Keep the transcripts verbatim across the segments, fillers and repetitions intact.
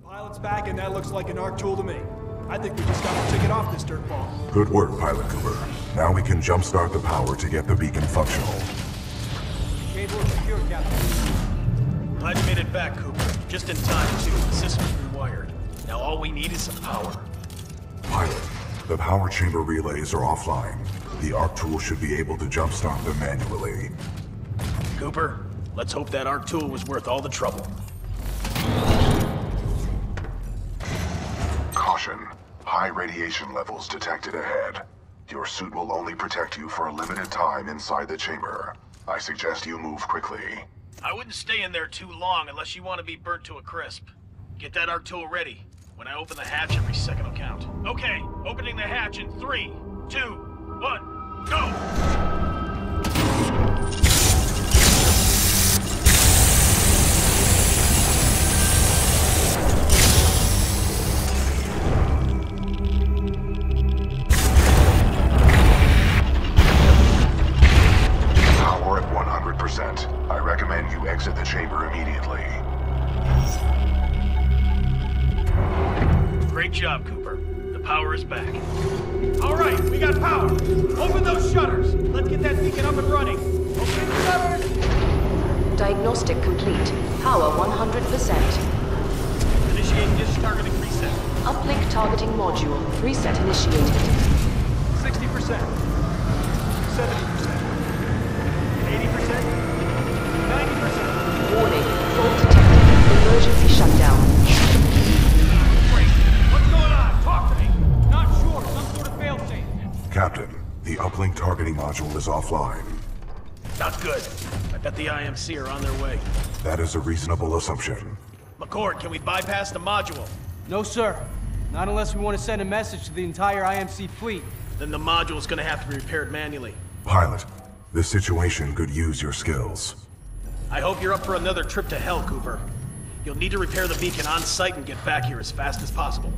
Pilot's back, and that looks like an arc tool to me. I think we just got the ticket off this dirt ball. Good work, Pilot Cooper. Now we can jumpstart the power to get the beacon functional. Cable is secure, Captain. I've made it back, Cooper. Just in time, too. The system's rewired. Now all we need is some power. Pilot, the power chamber relays are offline. The arc tool should be able to jumpstart them manually. Cooper, let's hope that arc tool was worth all the trouble. Caution. High radiation levels detected ahead. Your suit will only protect you for a limited time inside the chamber. I suggest you move quickly. I wouldn't stay in there too long unless you want to be burnt to a crisp. Get that arc tool ready. When I open the hatch, every second will count. Okay, opening the hatch in three, two, one, go! Power at one hundred percent. I recommend you exit the chamber immediately. Great job, Cooper. The power is back. All right, we got power. Open those shutters. Let's get that beacon up and running. Open the shutters. Diagnostic complete. Power one hundred percent. Initiate dish targeting reset. Uplink targeting module. Reset initiated. sixty percent. seventy percent. eighty percent. ninety percent. Warning. Fault detected. Emergency shutdown. Captain, the uplink targeting module is offline. Not good. I bet the I M C are on their way. That is a reasonable assumption. McCord, can we bypass the module? No, sir. Not unless we want to send a message to the entire I M C fleet. Then the module's gonna have to be repaired manually. Pilot, this situation could use your skills. I hope you're up for another trip to hell, Cooper. You'll need to repair the beacon on site and get back here as fast as possible.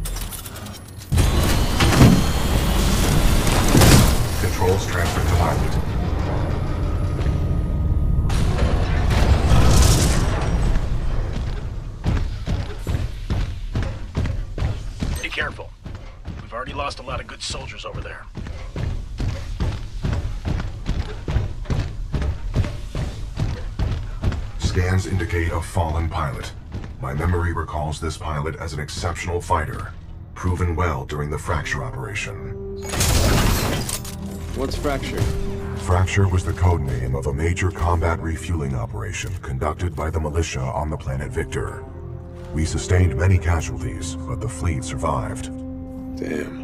Controls transferred to pilot. Be careful. We've already lost a lot of good soldiers over there. Scans indicate a fallen pilot. My memory recalls this pilot as an exceptional fighter, proven well during the Fracture operation. What's Fracture? Fracture was the code name of a major combat refueling operation conducted by the militia on the planet Victor. We sustained many casualties, but the fleet survived. Damn.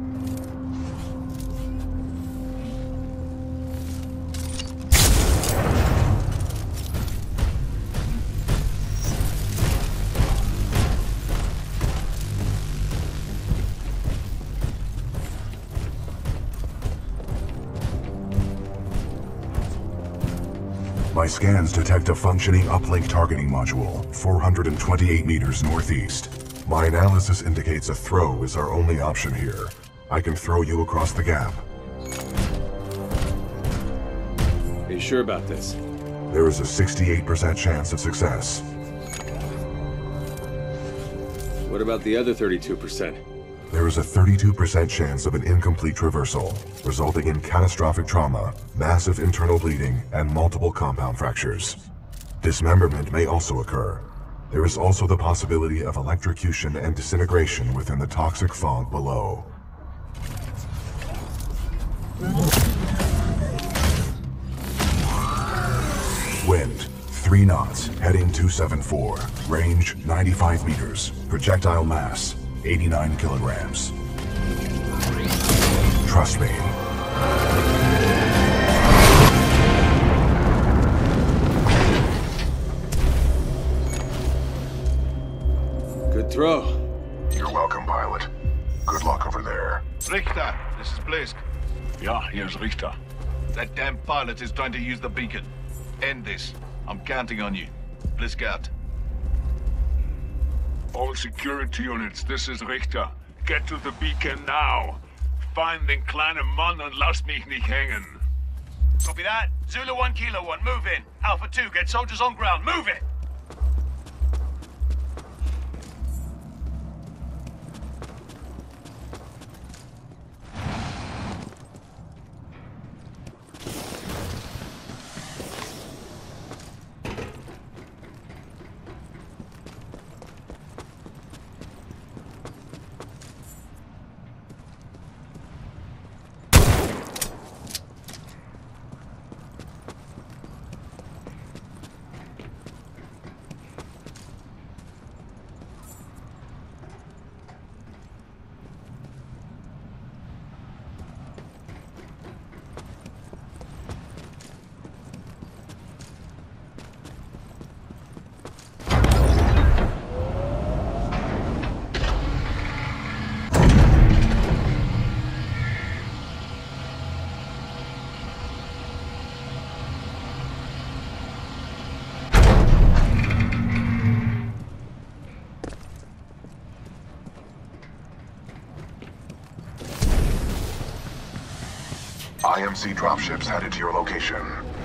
My scans detect a functioning uplink targeting module, four hundred twenty-eight meters northeast. My analysis indicates a throw is our only option here. I can throw you across the gap. Are you sure about this? There is a sixty-eight percent chance of success. What about the other thirty-two percent? There is a thirty-two percent chance of an incomplete traversal, resulting in catastrophic trauma, massive internal bleeding, and multiple compound fractures. Dismemberment may also occur. There is also the possibility of electrocution and disintegration within the toxic fog below. Wind, three knots, heading two seven four, range ninety-five meters, projectile mass, eighty-nine kilograms. Trust me. Good throw. You're welcome, pilot. Good luck over there. Richter, this is Blisk. Yeah, here's Richter. That damn pilot is trying to use the beacon. End this. I'm counting on you. Blisk out. All security units, this is Richter. Get to the beacon now. Find den kleinen Mann und lass mich nicht hängen. Copy that. Zulu one, Kilo one, move in. Alpha two, get soldiers on ground. Move it! I M C dropships headed to your location.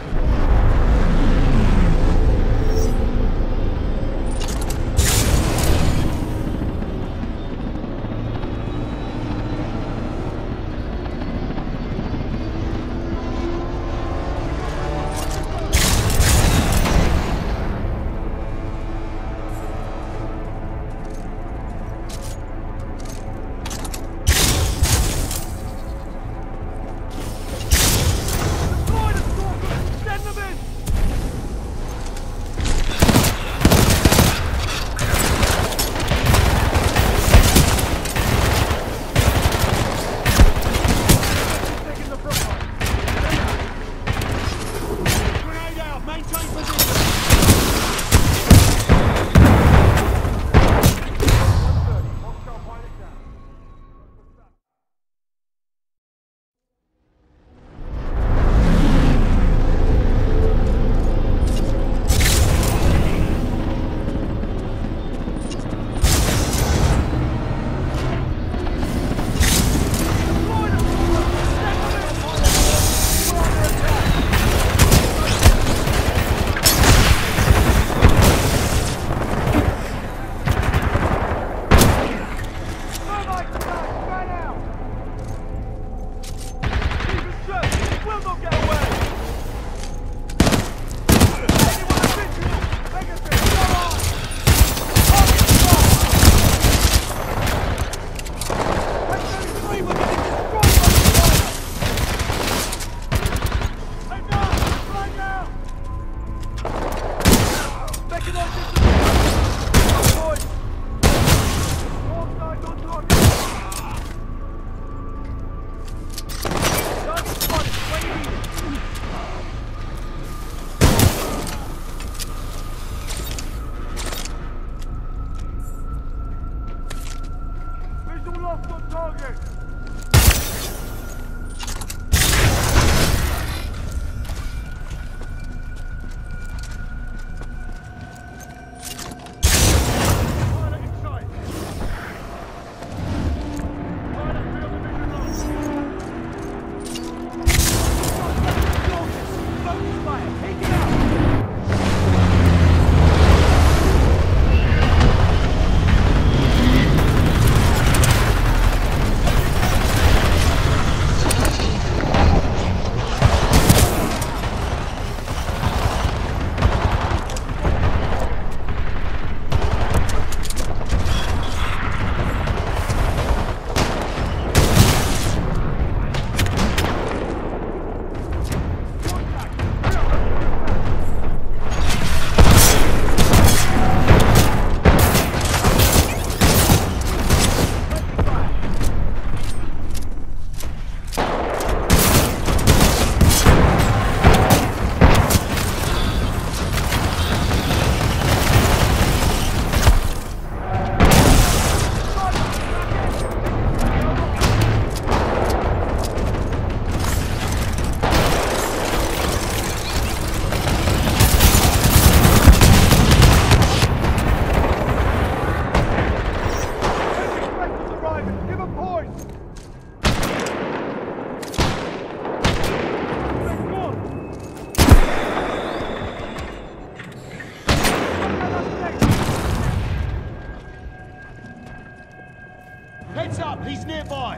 Heads up, he's nearby.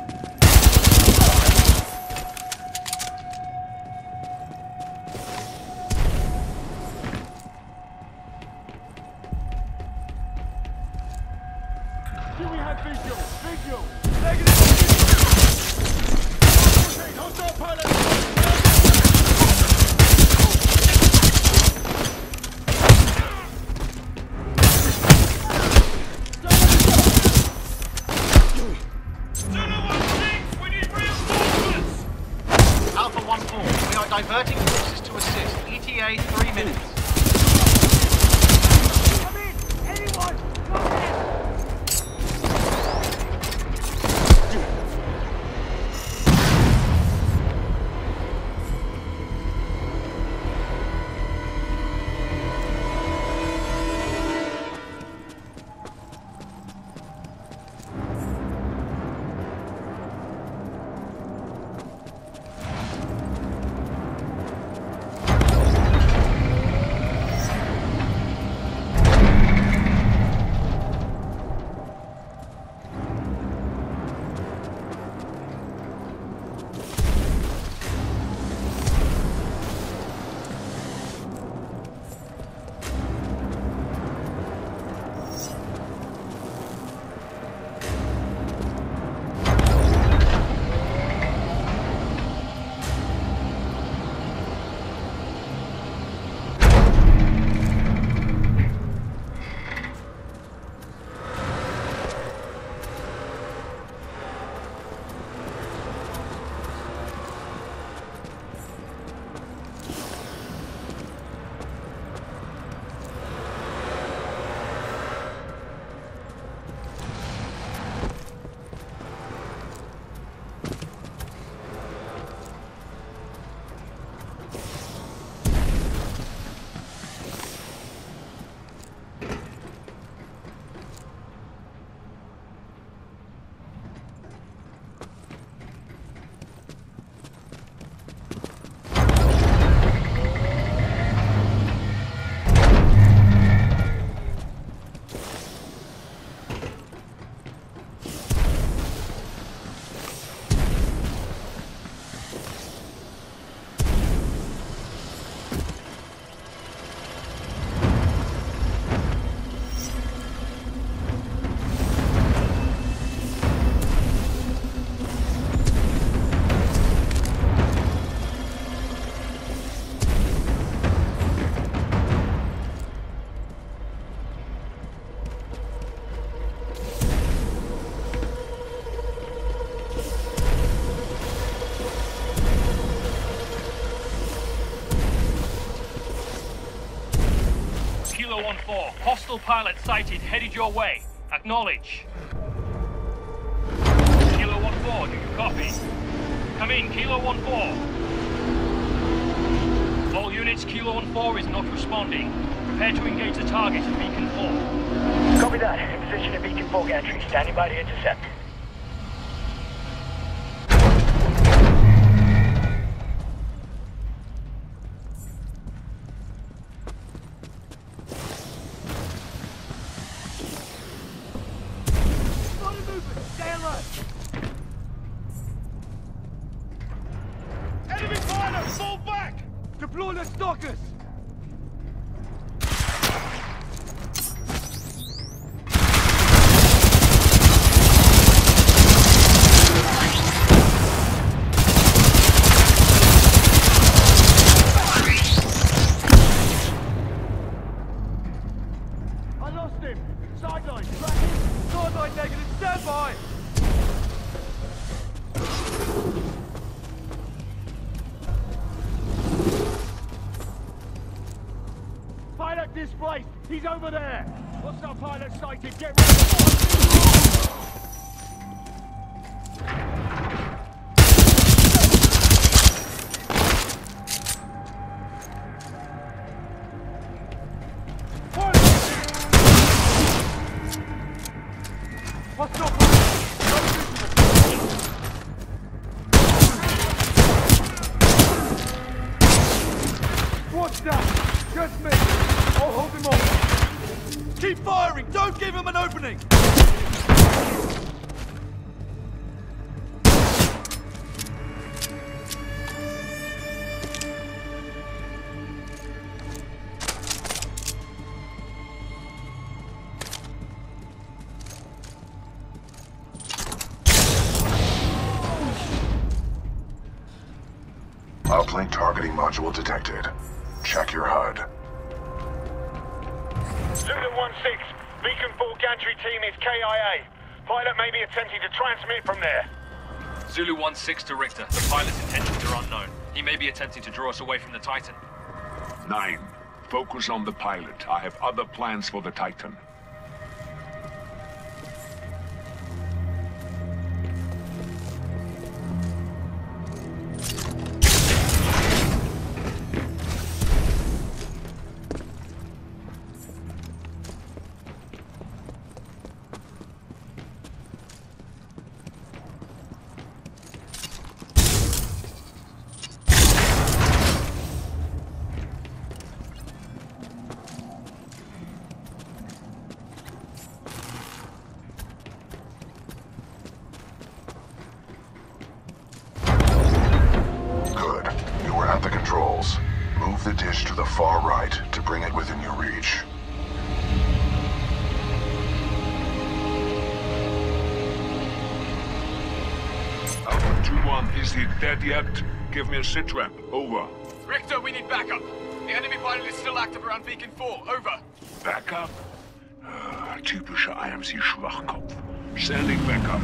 Do we have visual? Visual! Negative! Hostile pilot! Diverting forces to assist. E T A three minutes. Come in! Anyone! Come in! one four. Hostile pilot sighted, headed your way. Acknowledge. Kilo one four, do you copy? Come in, Kilo one four. All units, Kilo one four is not responding. Prepare to engage the target at Beacon four. Copy that. In position at Beacon four gantry. Standing by to intercept. Enemy pilot! Fall back! Deploy the stalkers! I lost him! Sideline, tracking! Sideline negative, stand by! Pilot displaced! He's over there! What's our pilot sighted? Get ready! What's up? What's that? Just me. I'll hold him off. Keep firing! Don't give him an opening! Uplink targeting module detected. Check your H U D. Zulu one six. Beacon four gantry team is K I A. Pilot may be attempting to transmit from there. Zulu one six to Richter. The pilot's intentions are unknown. He may be attempting to draw us away from the Titan. Nine. Focus on the pilot. I have other plans for the Titan. Good. You were at the controls. Move the dish to the far right to bring it within your reach. Alpha two one, is he dead yet? Give me a sit rep. Over. Richter, we need backup. The enemy pilot is still active around Beacon four. Over. Backup? Ah, typischer I M C-Schwachkopf. Sending backup.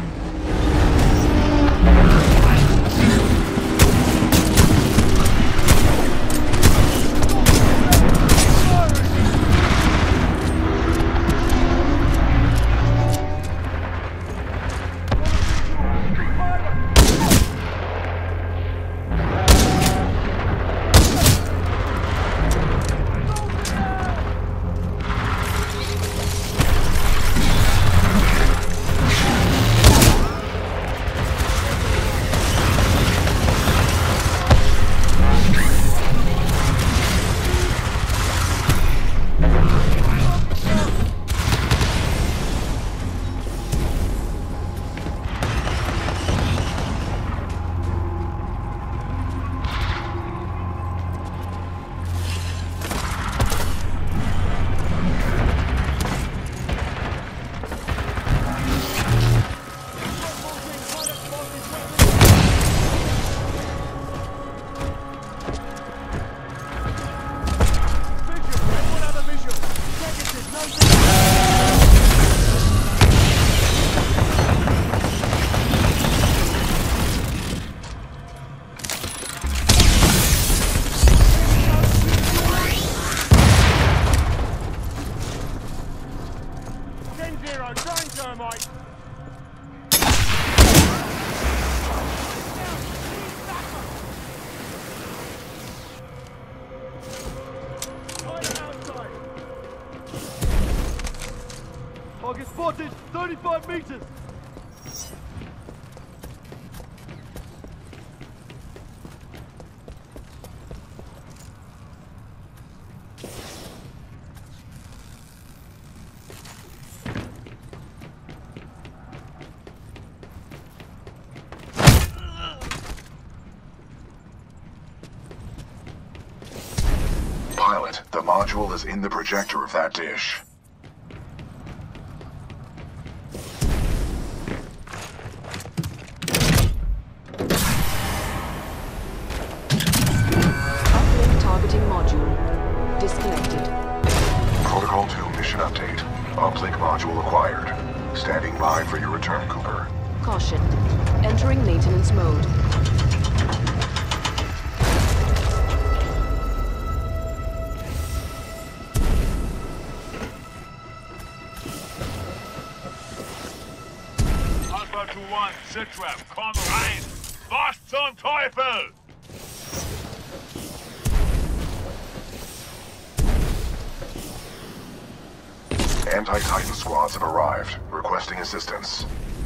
Zero, danger, mate! Target spotted! thirty-five meters! Pilot, the module is in the projector of that dish. Uplink targeting module. Disconnected. Protocol two mission update. Uplink module acquired. Standing by for your return, Cooper. Caution. Entering maintenance mode. Alpha to one, Sitrap, komm rein! Was zum Teufel? Anti-Titan squads have arrived, requesting assistance.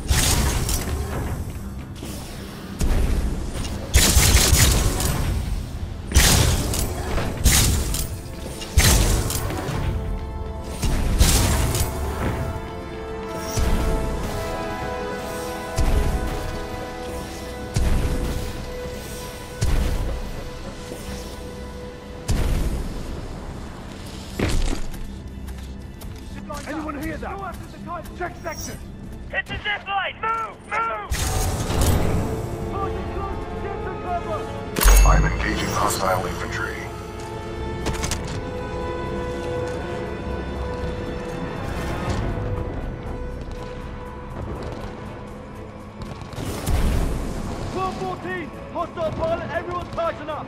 Anyone hear that? Go after the kite! Check section! Hit the zip line! Move! Move! Target close! Get to cover! I'm engaging hostile infantry. twelve fourteen! Hostile pilot, everyone tighten up!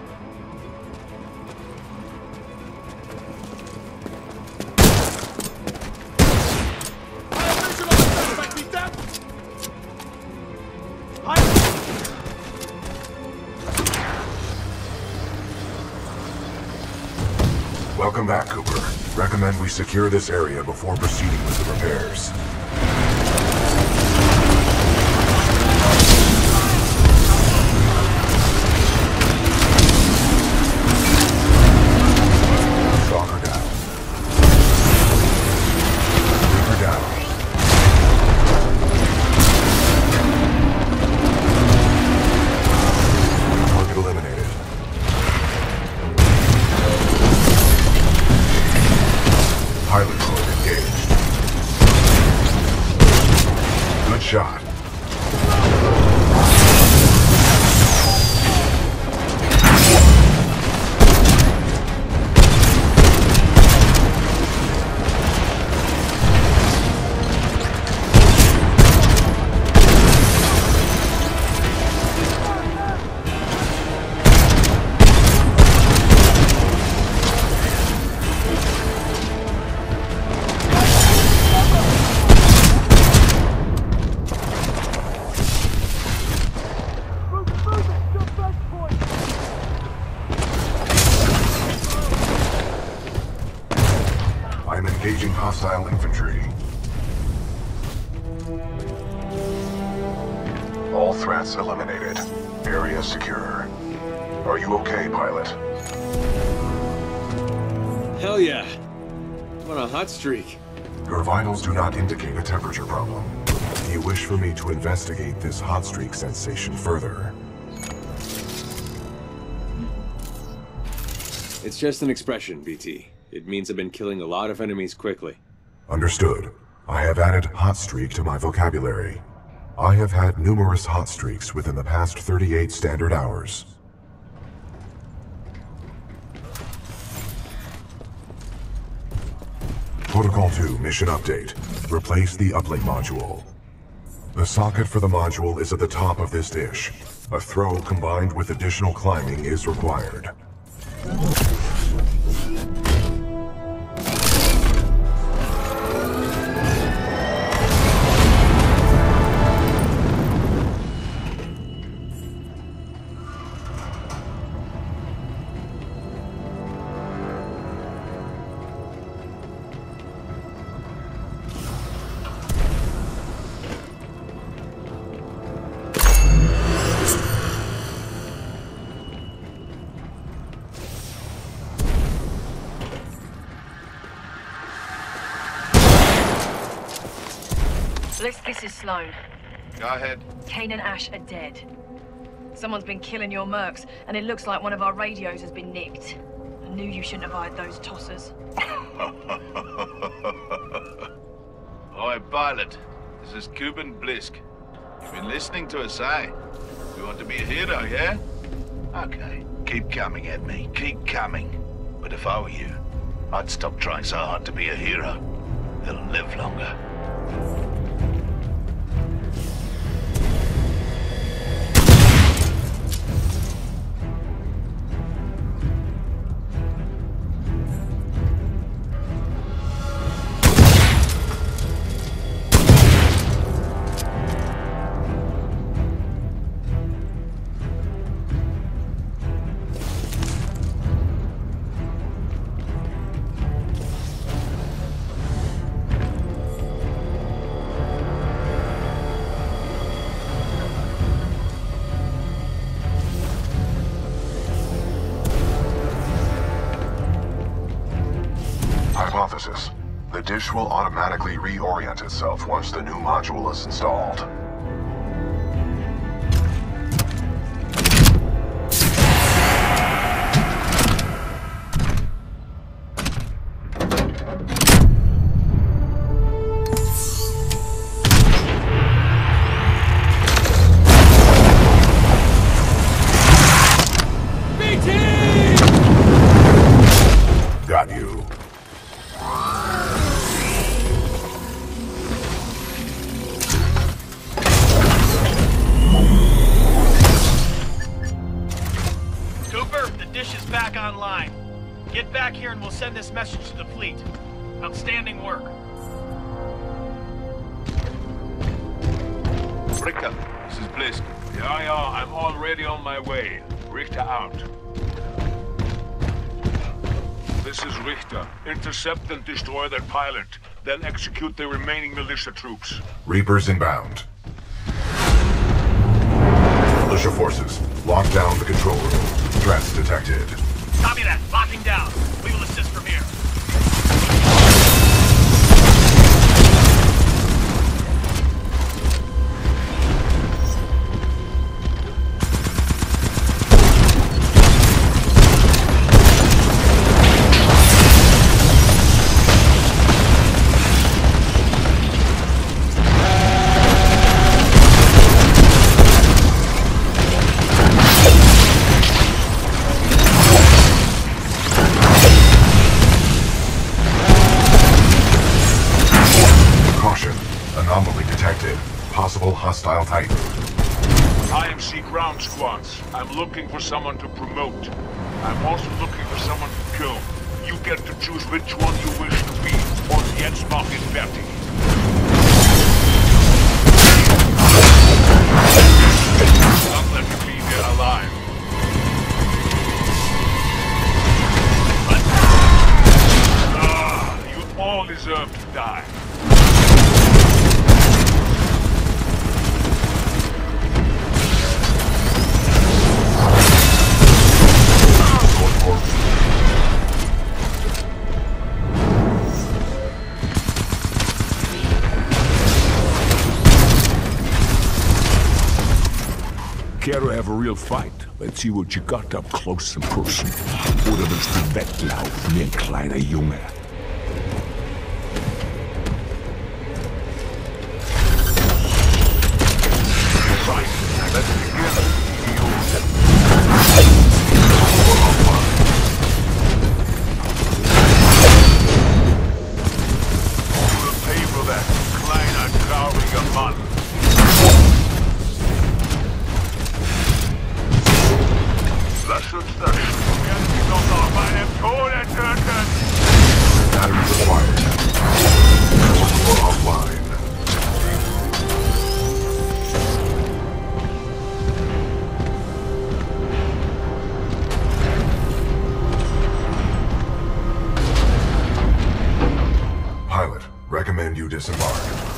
Welcome back, Cooper. Recommend we secure this area before proceeding with the repairs. Stalker down. Reaper down. Target eliminated. Pilot mode engaged. Good shot. I'm engaging hostile infantry. All threats eliminated. Area secure. Are you okay, pilot? Hell yeah. I'm on a hot streak. Your vitals do not indicate a temperature problem. Do you wish for me to investigate this hot streak sensation further? It's just an expression, B T. It means I've been killing a lot of enemies quickly. Understood. I have added hot streak to my vocabulary. I have had numerous hot streaks within the past thirty-eight standard hours. Protocol two mission update. Replace the uplink module. The socket for the module is at the top of this dish. A throw combined with additional climbing is required. Blisk, this is Sloan. Go ahead. Kane and Ash are dead. Someone's been killing your mercs, and it looks like one of our radios has been nicked. I knew you shouldn't have hired those tossers. Oi, pilot. This is Cuban Blisk. You've been listening to us, eh? You want to be a hero, yeah? Okay. Keep coming at me. Keep coming. But if I were you, I'd stop trying so hard to be a hero. They'll live longer. Hypothesis. The dish will automatically reorient itself once the new module is installed. Got you. Back online. Get back here and we'll send this message to the fleet. Outstanding work. Richter, this is Blisk. Yeah, yeah, I'm already on my way. Richter out. This is Richter. Intercept and destroy that pilot. Then execute the remaining militia troops. Reapers inbound. Militia forces, lock down the control room. Threats detected. Copy that. Locking down. We will assist from here. Possible hostile Titan. I M C ground squads. I'm looking for someone to promote. I'm also looking for someone to kill. You get to choose which one you wish to be, or jetzt mach it fertig. Don't let me be there alive. Ah, you all deserve to die. Care to have a real fight? Let's see what you got up close and personal. Oder willst du weglaufen wie ein kleiner Junge? Right, let's begin. You will pay for that, kleiner trauriger Mann. Lass uns das werden Sie doch noch bei dem Tode töten! Battery required. Multiple offline. Pilot, recommend you disembark.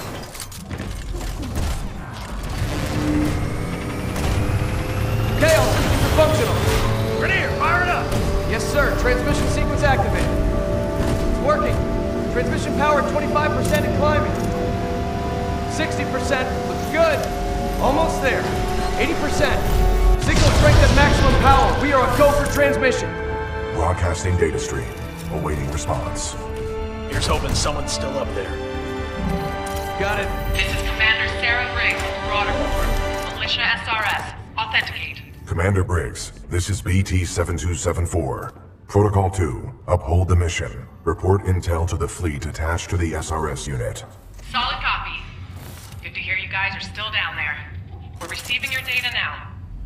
Chaos, functional. Grenadier, fire it up! Yes, sir. Transmission sequence activated. It's working. Transmission power twenty-five percent and climbing. sixty percent. Looks good. Almost there. eighty percent. Signal strength at maximum power. We are a go for transmission. Broadcasting data stream. Awaiting response. Here's hoping someone's still up there. Got it. This is Commander Sarah Briggs, Broader Report. Militia S R S. Authenticate. Commander Briggs, this is B T seven two seven four. Protocol two, uphold the mission. Report intel to the fleet attached to the S R S unit. Solid copy. Good to hear you guys are still down there. We're receiving your data now.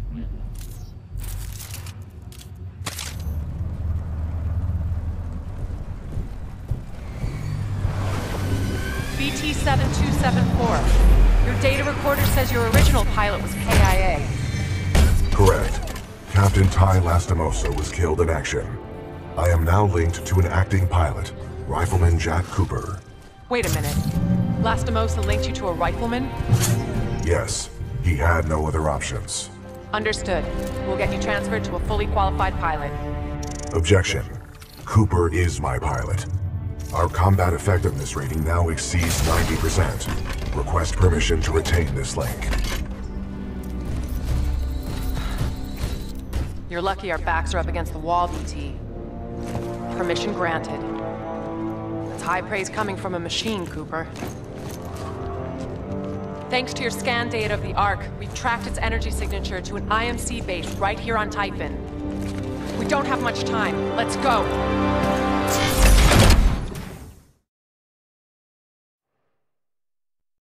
B T seven two seven four. Your data recorder says your original pilot was K I A. Correct. Captain Ty Lastimosa was killed in action. I am now linked to an acting pilot, Rifleman Jack Cooper. Wait a minute. Lastimosa linked you to a rifleman? Yes, he had no other options. Understood. We'll get you transferred to a fully qualified pilot. Objection. Cooper is my pilot. Our combat effectiveness rating now exceeds ninety percent. Request permission to retain this link. You're lucky our backs are up against the wall, B T. Permission granted. That's high praise coming from a machine, Cooper. Thanks to your scan data of the Ark, we've tracked its energy signature to an I M C base right here on Titan. We don't have much time. Let's go!